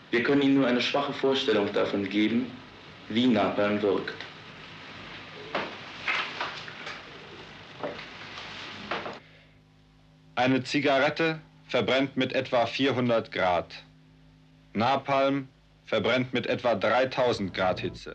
Wir können Ihnen nur eine schwache Vorstellung davon geben, wie Napalm wirkt. Eine Zigarette verbrennt mit etwa 400 Grad. Napalm verbrennt mit etwa 3000 Grad Hitze.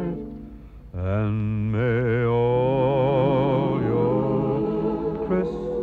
And may all your Christmas